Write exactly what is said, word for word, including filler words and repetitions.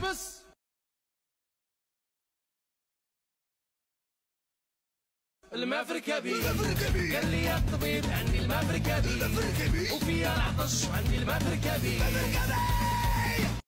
بس المافركبي قال لي يا الطبيب عندي المافركبي وفيها العطش وعندي المافركبي.